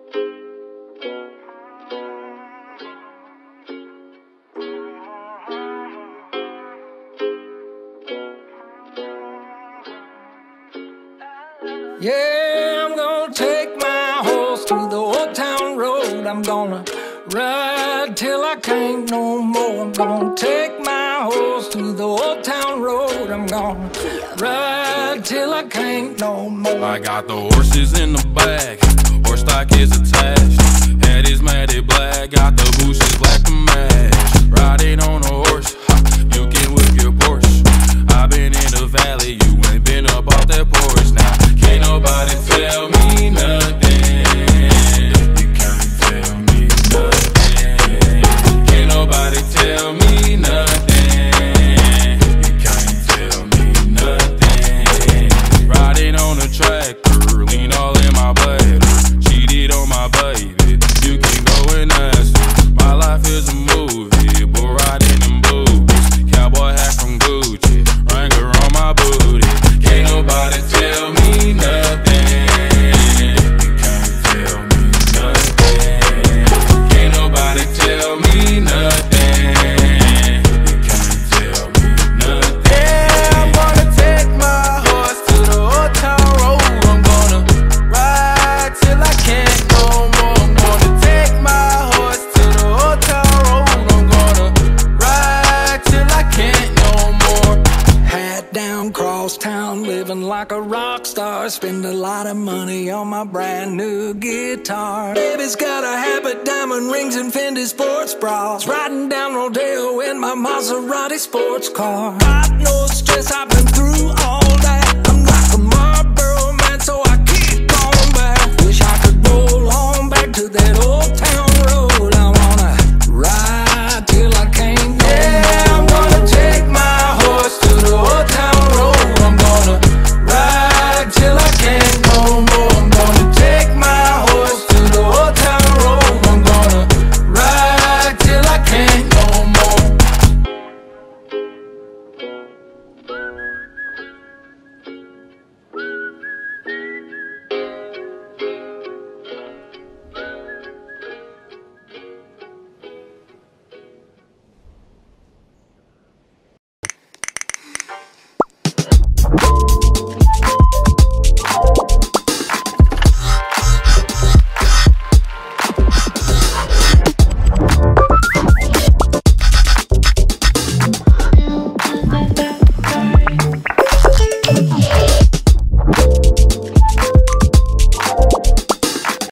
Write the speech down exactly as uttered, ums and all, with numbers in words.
Yeah, I'm gonna take my horse to the old town road. I'm gonna ride till I can't no more. I'm gonna take my horse to the old town road. I'm gonna ride till I can't no more. I got the horses in the back, horse stock is attached. Head is matted black, got the bushes black to match. Riding on a horse, ha, you can whip your Porsche. I've been in the valley, you ain't been up off that porch. Now, can't nobody tell me nothing. You can't tell me nothing. Can't nobody tell me nothing. You can't tell me nothing. Riding on the tractor, lean all in my bladder. Cheated on my baby, you can go and ask her. My life is a movie, but riding in boobies. Cowboy hat from Gucci, Wrangler on my booty. Can't nobody tell me nothing. You can't tell me nothing. Can't nobody tell me nothing. You can't tell me nothing. Yeah, I'm gonna take my horse to the old town road. I'm gonna ride till I can't no more. I'm gonna take my horse to the old town road. I'm gonna ride till I can't no more. Hat down, cross town, living like a rock star. Spend a lot of money on my brand new guitar. Baby's got a habit, diamond rings and Fendi sports bras. Riding down Rodeo in my Maserati sports car. Got no stress, I've been through